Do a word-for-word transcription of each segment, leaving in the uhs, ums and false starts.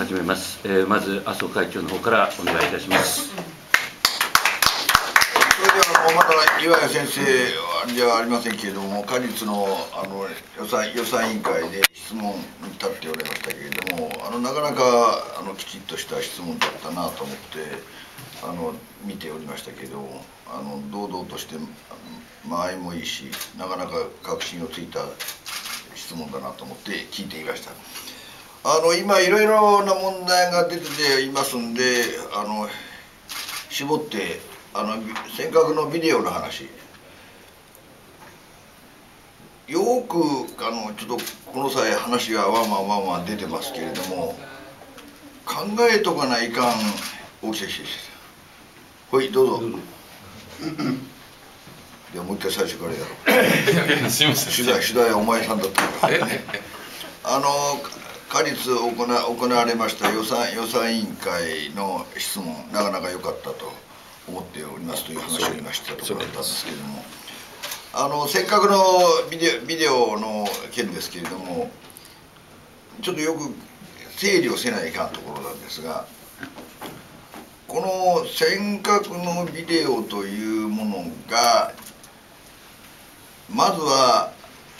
始めます。えー、まず麻生会長の方からお願いいたします。 それではまた岩谷先生じゃありませんけれども、果実のあの予算予算委員会で質問に立っておりましたけれども、あのなかなかあのきちっとした質問だったなと思ってあの見ておりましたけれども、あの堂々として間合いもいいし、なかなか確信をついた質問だなと思って聞いていました。あの今いろいろな問題が出ていますんで、あの絞ってあのせっかくのビデオの話、よくあのちょっとこの際話がわんわんわんわん出てますけれども、考えとかないかん大木先生です。ほいどうぞ。ではもう一回最初からやろう。いやいやすみません。取材取材はお前さんだったから。あの果実行な行われました予算予算委員会の質問、なかなか良かったと思っておりますという話を今してたところだったんですけれども、あのせっかくのビデオビデオの件ですけれども、ちょっとよく整理をせないかんところなんですが、このせっかくのビデオというものがまずは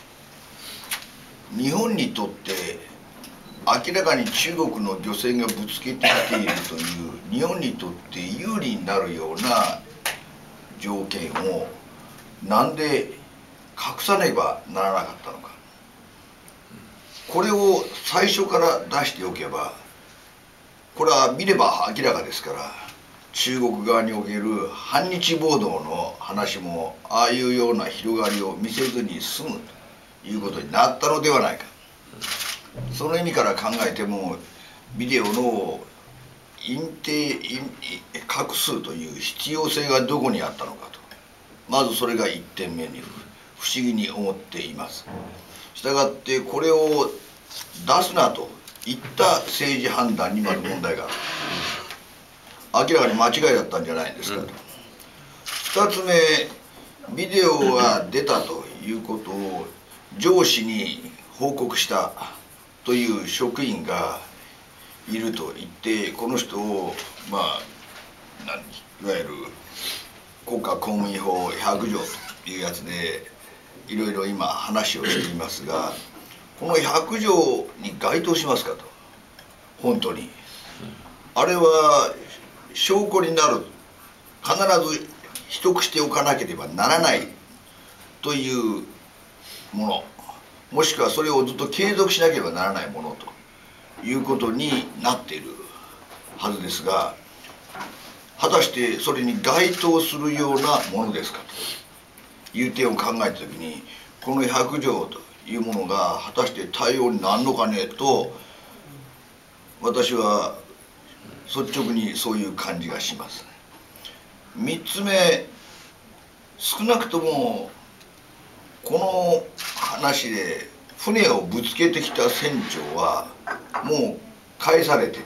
日本にとって明らかに中国の漁船がぶつけてきているという日本にとって有利になるような条件をなんで隠さねばならなかったのか、これを最初から出しておけば、これは見れば明らかですから、中国側における反日暴動の話もああいうような広がりを見せずに済むということになったのではないか。その意味から考えてもビデオの隠蔽隠すという必要性がどこにあったのかと、まずそれがいってんめに不思議に思っています。したがってこれを出すなといった政治判断にまず問題がある。明らかに間違いだったんじゃないんですかと。ふたつめ、ビデオが出たということを上司に報告したという職員がいると言って、この人をまあ何いわゆる国家公務員法ひゃく条というやつでいろいろ今話をしていますが、このひゃく条に該当しますかと。本当にあれは証拠になる、必ず秘匿しておかなければならないというもの、もしくはそれをずっと継続しなければならないものということになっているはずですが、果たしてそれに該当するようなものですかという点を考えた時に、このひゃく条というものが果たして対応になるのかねと、私は率直にそういう感じがします。みっつめ、少なくともこの話で船をぶつけてきた船長はもう返されてて、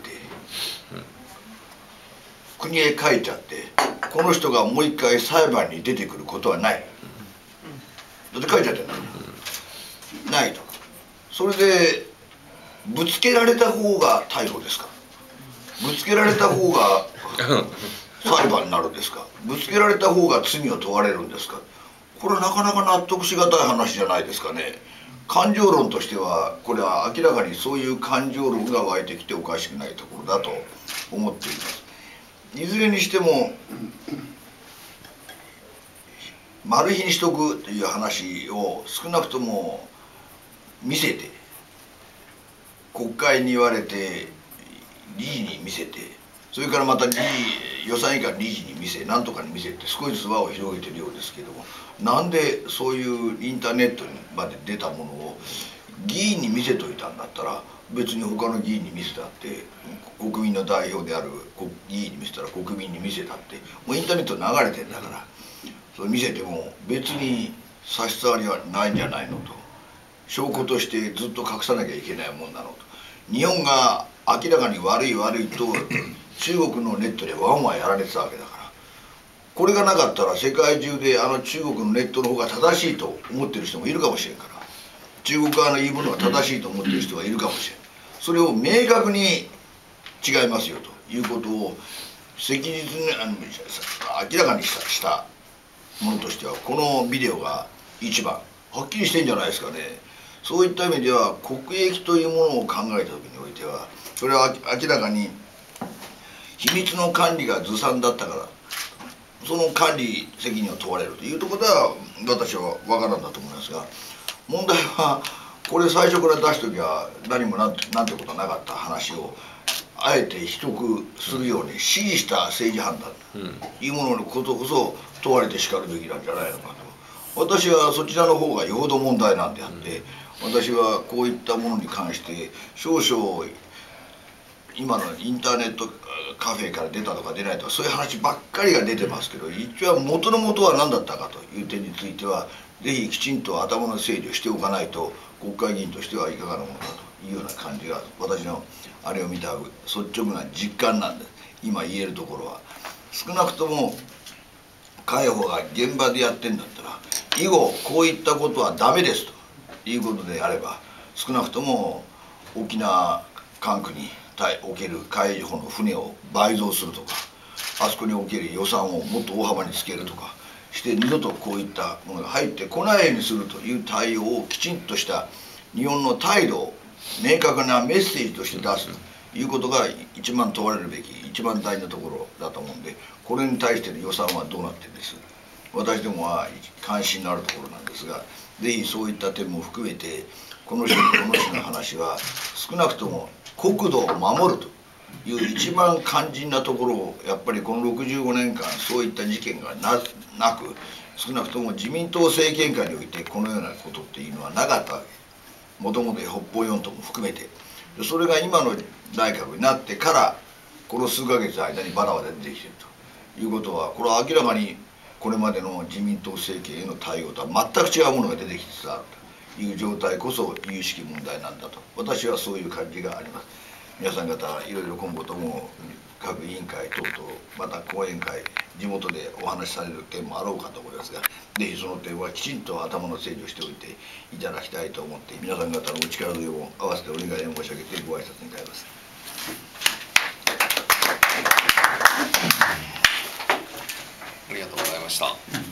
国へ帰っちゃって、この人がもう一回裁判に出てくることはない。だって帰っちゃってんだないと。それでぶつけられた方が逮捕ですか、ぶつけられた方が裁判になるんですか、ぶつけられた方が罪を問われるんですか。これはなかなか納得しがたい話じゃないですかね。感情論としてはこれは明らかにそういう感情論が湧いてきておかしくないところだと思っています。いずれにしてもマル秘にしとくという話を少なくとも見せて、国会に言われて理事に見せて、それからまた理事予算委員会の理事に見せ、なんとかに見せて少しずつ輪を広げてるようですけども、なんでそういうインターネットにまで出たものを議員に見せといたんだったら、別に他の議員に見せたって、国民の代表である議員に見せたら国民に見せたって、もうインターネット流れてんだから、それ見せても別に差し障りはないんじゃないのと、証拠としてずっと隠さなきゃいけないもんなのと。日本が明らかに悪い悪いと中国のネットでワンワンやられてたわけだから、これがなかったら世界中であの中国のネットの方が正しいと思ってる人もいるかもしれんから、中国側の言うものが正しいと思ってる人がいるかもしれん。それを明確に違いますよということを赤日にあの明らかにしたしたものとしては、このビデオが一番はっきりしてんじゃないですかね。そういった意味では国益というものを考えた時においては、それは明らかに秘密の管理がずさんだったから、その管理責任を問われるというところでは私は分からんだと思いますが、問題はこれ最初から出しときは何もなんてなんてことなかった話をあえて秘匿するように指示した政治判断というもののことこそ問われてしかるべきなんじゃないのかと。私はそちらの方がよほど問題なんであって、私はこういったものに関して少々今のインターネットカフェから出たとか出ないとかそういう話ばっかりが出てますけど、一応元の元は何だったかという点についてはぜひきちんと頭の整理をしておかないと国会議員としてはいかがなものかというような感じが私のあれを見た率直な実感なんで今言えるところは、少なくとも海保が現場でやってんだったら以後こういったことはダメですということであれば、少なくとも沖縄管区における海保の船を倍増するとか、あそこにおける予算をもっと大幅につけるとかして二度とこういったものが入ってこないようにするという対応をきちんとした日本の態度を明確なメッセージとして出すということが一番問われるべき一番大事なところだと思うんで、これに対しての予算はどうなってるんです。私どもは関心のあるところなんですが、ぜひそういった点も含めてこの人この人の話は少なくとも国土を守るという一番肝心なところをやっぱりこのろくじゅうごねんかんそういった事件が な, なく少なくとも自民党政権下においてこのようなことっていうのはなかったわけ。もともと北方四島も含めて、それが今の内閣になってからこの数ヶ月の間にバラバラ出てきているということは、これは明らかにこれまでの自民党政権への対応とは全く違うものが出てきつつあるという状態こそ有識問題なんだと私はそういう感じがあります。皆さん方いろいろ今後とも各委員会等々また講演会地元でお話しされる点もあろうかと思いますが、ぜひその点はきちんと頭の整理をしておいていただきたいと思って皆さん方のお力添えを合わせてお願いを申し上げてご挨拶に変えます。 ありがとうございました。